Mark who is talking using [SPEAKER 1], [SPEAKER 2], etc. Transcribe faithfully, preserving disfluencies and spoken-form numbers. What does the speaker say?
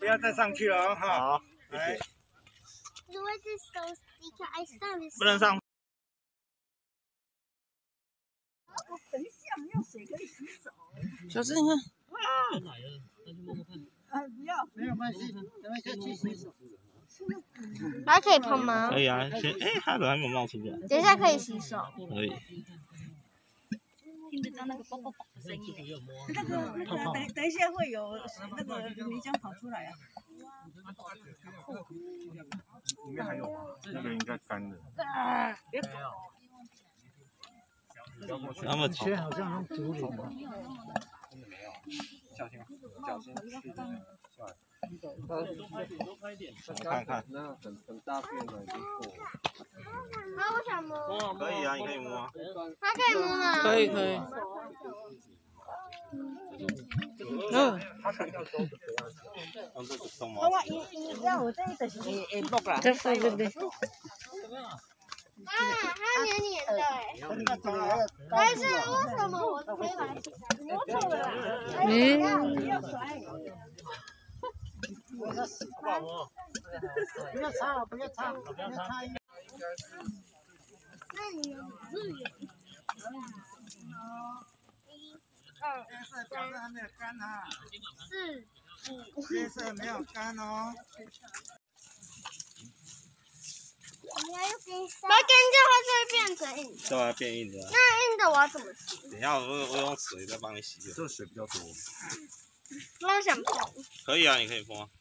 [SPEAKER 1] 不要再上去了哦，哈。
[SPEAKER 2] 好，
[SPEAKER 1] 来。
[SPEAKER 2] 不能上。
[SPEAKER 3] 等一下，没有水可以洗手。
[SPEAKER 4] 小志，你看。
[SPEAKER 2] 啊！来了，那就摸摸看。
[SPEAKER 3] 啊，不要，
[SPEAKER 1] 没有关系，咱们先去洗手。
[SPEAKER 5] 还可以碰吗？
[SPEAKER 2] 可以啊，先哎，它怎么还没有冒出来？
[SPEAKER 5] 等一下可以洗手。
[SPEAKER 2] 可以。
[SPEAKER 3] 听得到那个啵啵啵的声音。那个那个，等等一下会有那个泥浆跑出来啊。
[SPEAKER 1] 里面还有吗？那个应该干的。
[SPEAKER 3] 啊！别搞。
[SPEAKER 2] 那么
[SPEAKER 1] 现在好像用竹林吗？小心，小心去下来。我看看，那很很大片的已经过了。
[SPEAKER 5] 那我想摸。
[SPEAKER 2] 可以啊，你可以摸啊。
[SPEAKER 5] 它可以摸吗？
[SPEAKER 4] 可以可以。嗯。
[SPEAKER 2] 用这个动吗？
[SPEAKER 3] 我伊伊要有这个就是会会木啦。
[SPEAKER 4] 这对对对。
[SPEAKER 5] 啊，它黏黏的哎。但是为什么我可以把它洗干净？摸错了啦。
[SPEAKER 4] 嗯。
[SPEAKER 3] 不要甩。
[SPEAKER 1] 不好摸。不要擦，不要擦，不要擦。
[SPEAKER 5] 那你们自己。一、二、
[SPEAKER 1] 三，还没有干啊。
[SPEAKER 5] 四、五。
[SPEAKER 1] 颜色没有干哦。
[SPEAKER 5] 把它干掉，它就会变成硬的。
[SPEAKER 2] 对啊，变硬的。
[SPEAKER 5] 那硬的我要怎么洗？
[SPEAKER 2] 等一下，我我用水再帮你洗。
[SPEAKER 1] 这水比较多。
[SPEAKER 5] 我想碰。
[SPEAKER 2] 可以啊，你可以碰啊。